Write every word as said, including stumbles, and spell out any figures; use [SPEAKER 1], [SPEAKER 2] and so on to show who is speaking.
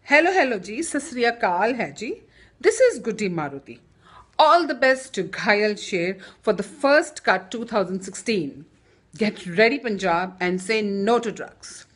[SPEAKER 1] Hello, hello ji, sat sri akal hai ji. This is Guddi Maruti. All the best to Ghayal Sher for the first cut twenty sixteen. Get ready Punjab and say no to drugs.